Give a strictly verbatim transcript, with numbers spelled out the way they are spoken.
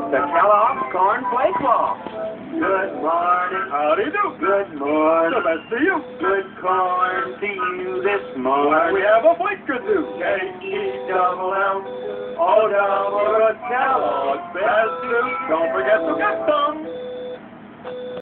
The Kellogg'S Corn Flake Ball. Good morning. Howdy do. Good morning. The best to you. Good corn to you this Why, morning. we have a flake or two. K E double L O double Good Kellogg's best. Don't forget to get some.